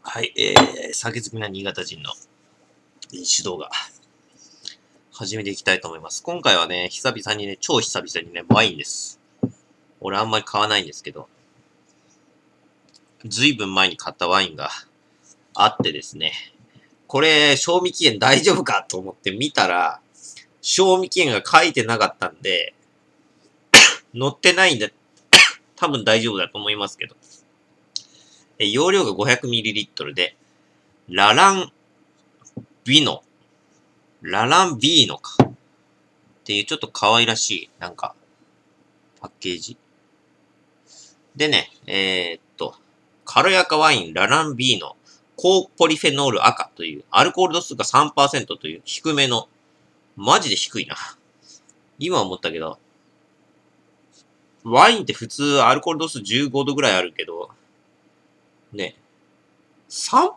はい、酒好きな新潟人の飲酒動画、始めていきたいと思います。今回はね、久々にね、超久々にね、ワインです。俺あんまり買わないんですけど、ずいぶん前に買ったワインがあってですね、これ、賞味期限大丈夫かと思って見たら、賞味期限が書いてなかったんで、載ってないんで、多分大丈夫だと思いますけど。容量が 500ml で、ラランビノ。ラランビーノか。っていうちょっと可愛らしい、なんか、パッケージ。でね、軽やかワインラランビーノ、高ポリフェノール赤という、アルコール度数が 3% という低めの、マジで低いな。今思ったけど、ワインって普通アルコール度数15度ぐらいあるけど、ね、3%?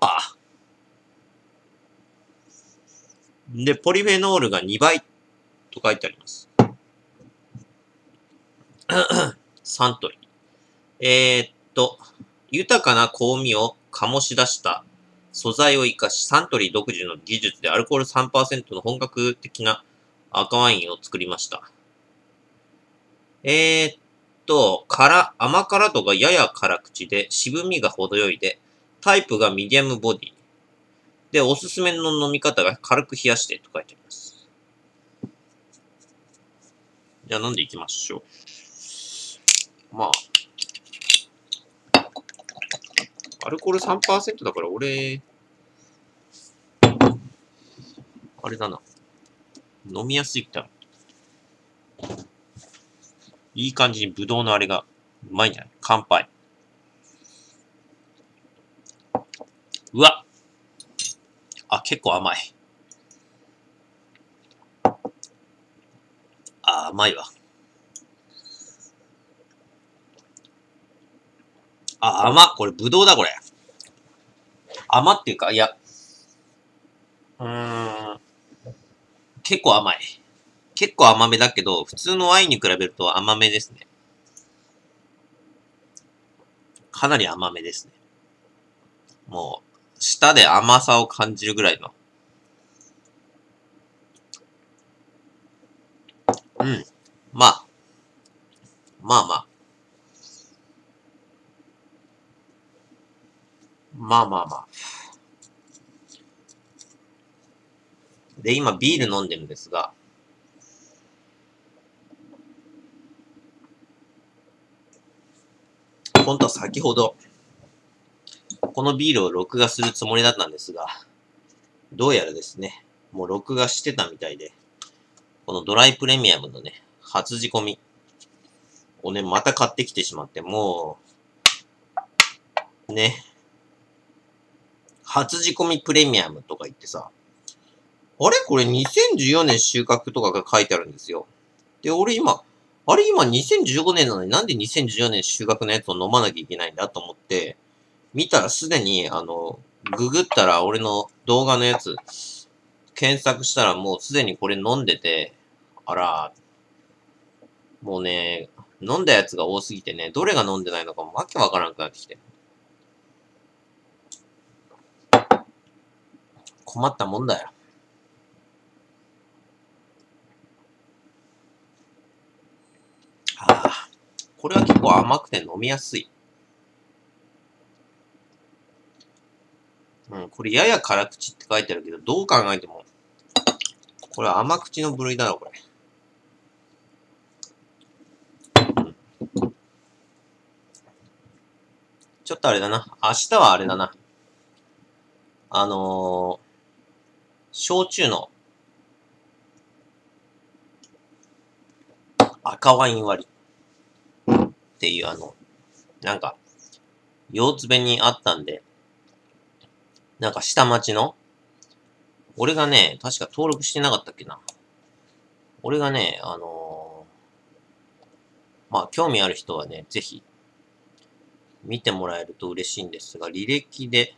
で、ポリフェノールが2倍と書いてあります。サントリー。豊かな香味を醸し出した素材を生かし、サントリー独自の技術でアルコール 3% の本格的な赤ワインを作りました。甘辛度がやや辛口で、渋みが程よいで、タイプがミディアムボディ。で、おすすめの飲み方が軽く冷やしてと書いてあります。じゃあ飲んでいきましょう。まあ、アルコール 3% だから俺、あれだな。飲みやすいっていい感じにブドウのあれがうまいんじゃない？乾杯。うわ！あ、結構甘い。あ、甘いわ。あ、甘っ。これブドウだ、これ。甘っていうか、いや、結構甘い。結構甘めだけど、普通のワインに比べると甘めですね。かなり甘めですね。もう、舌で甘さを感じるぐらいの。うん。まあ。まあまあ。まあまあまあ。で、今ビール飲んでるんですが、本当は先ほど、このビールを録画するつもりだったんですが、どうやらですね、もう録画してたみたいで、このドライプレミアムのね、初仕込みをね、また買ってきてしまって、もう、ね、初仕込みプレミアムとか言ってさ、あれこれ2014年収穫とかが書いてあるんですよ。で、俺今、あれ今2015年なのになんで2014年収穫のやつを飲まなきゃいけないんだと思って、見たらすでに、ググったら俺の動画のやつ、検索したらもうすでにこれ飲んでて、あら、もうね、飲んだやつが多すぎてね、どれが飲んでないのかもわけわからなくなってきて。困ったもんだよ。ああ、これは結構甘くて飲みやすい。うん、これやや辛口って書いてあるけど、どう考えても、これは甘口の部類だろ、これ。ちょっとあれだな。明日はあれだな。焼酎の赤ワイン割りっていうなんか、腰つべにあったんで、なんか下町の、俺がね、確か登録してなかったっけな。俺がね、まあ、興味ある人はね、ぜひ、見てもらえると嬉しいんですが、履歴で、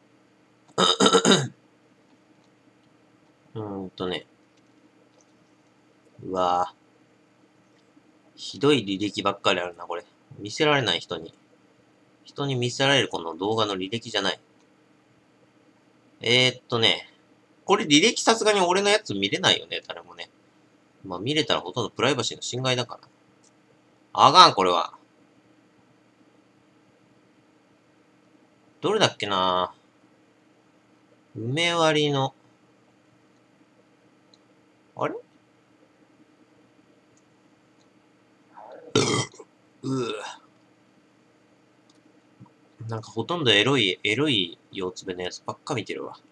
ね、うわぁ、ひどい履歴ばっかりあるな、これ。見せられない人に。人に見せられるこの動画の履歴じゃない。 これ履歴さすがに俺のやつ見れないよね、誰もね。まあ見れたらほとんどプライバシーの侵害だから。あかん、これは。どれだっけな梅割りの、あれなんかほとんどエロい腰つべのやつばっか見てるわ。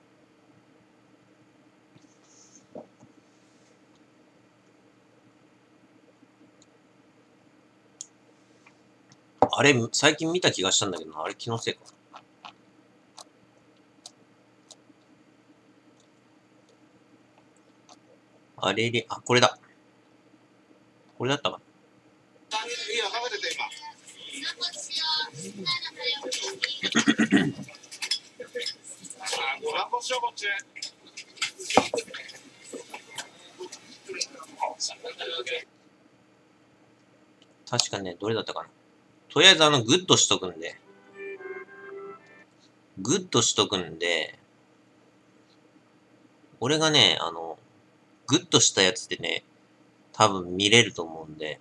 あれ、最近見た気がしたんだけどな。あれ気のせいか。あれれ、あ、これだ。これだったかな。確かね、どれだったかな。とりあえずグッドしとくんで。グッドしとくんで、俺がね、グッドしたやつでね、多分見れると思うんで。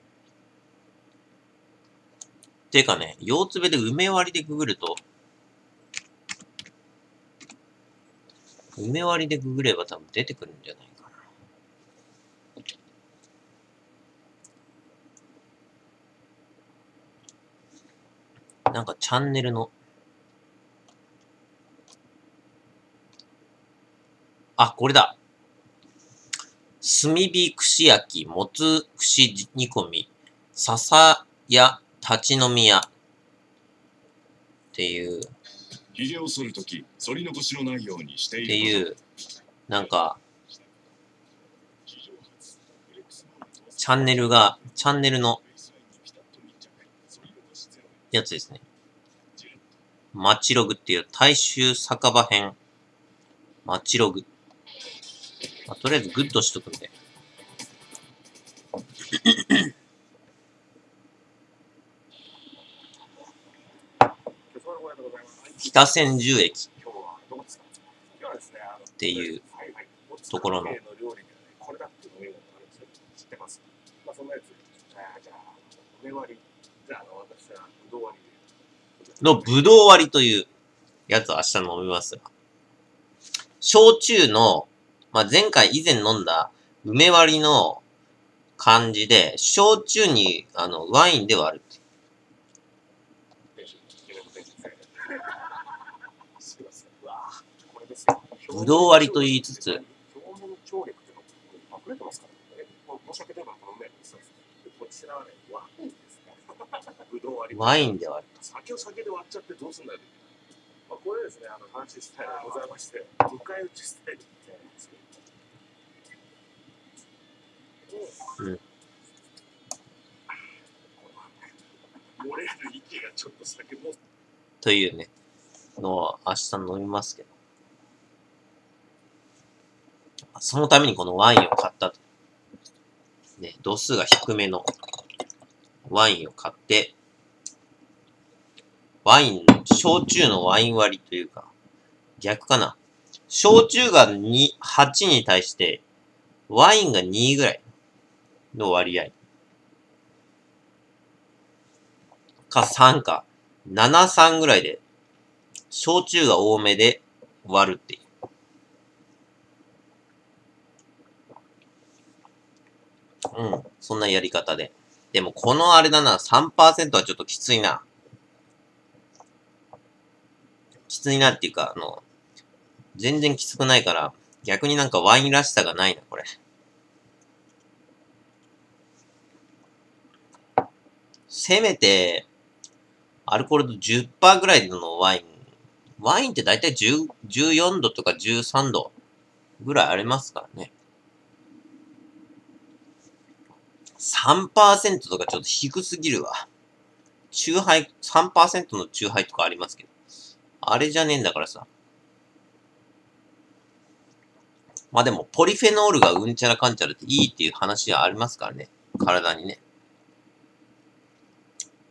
てかね、腰つべで梅割りでググると、梅割りでググれば多分出てくるんじゃないかな。なんかチャンネルの、あ、これだ。炭火串焼き、もつ串煮込み、笹屋立ち飲み屋っていう、 髭を剃るとき、剃り残しのないようにしている。 っていう、なんか、チャンネルのやつですね。マチログっていう大衆酒場編。マチログ。まあ、とりあえずグッドしとくんで。北千住駅っていうところのぶどう割りというやつを明日飲みますが。焼酎の、まあ、前回以前飲んだ梅割りの感じで、焼酎にワインで割る。ぶどう割りと言いつつ、ワインで割る。 酒を酒で割っちゃってどうすんだよ。これですね、話スタイルでございまして、迎え撃ちスタイルみたいなんですけど。うん。漏れる息がちょっと酒も。 というね、のを明日飲みますけど。そのためにこのワインを買ったと。ね、度数が低めのワインを買って、焼酎のワイン割りというか、逆かな。焼酎が8に対して、ワインが2ぐらいの割合。か3か、7、3ぐらいで、焼酎が多めで割るっていう。うん。そんなやり方で。でもこのあれだな、3% はちょっときついな。きついなっていうか、全然きつくないから、逆になんかワインらしさがないな、これ。せめて、アルコール度 10% ぐらいのワイン。ワインってだいたい14度とか13度ぐらいありますからね。3% とかちょっと低すぎるわ。チューハイ、3% のチューハイとかありますけど。あれじゃねえんだからさ。まあでも、ポリフェノールがうんちゃらかんちゃらっていいっていう話はありますからね。体にね。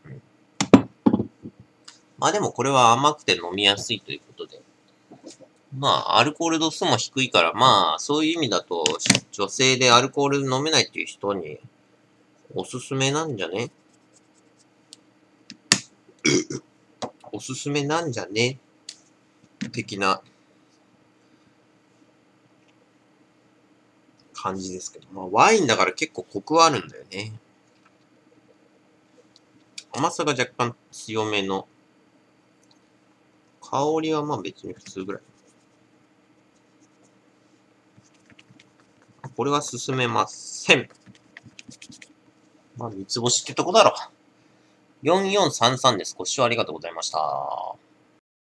まあでもこれは甘くて飲みやすいということで。 まあ、アルコール度数も低いから、まあ、そういう意味だと、女性でアルコール飲めないっていう人に、おすすめなんじゃねおすすめなんじゃね的な感じですけど。まあ、ワインだから結構コクはあるんだよね。甘さが若干強めの。香りはまあ別に普通ぐらい。これは進めません。まあ、三つ星ってとこだろう。4433です。ご視聴ありがとうございました。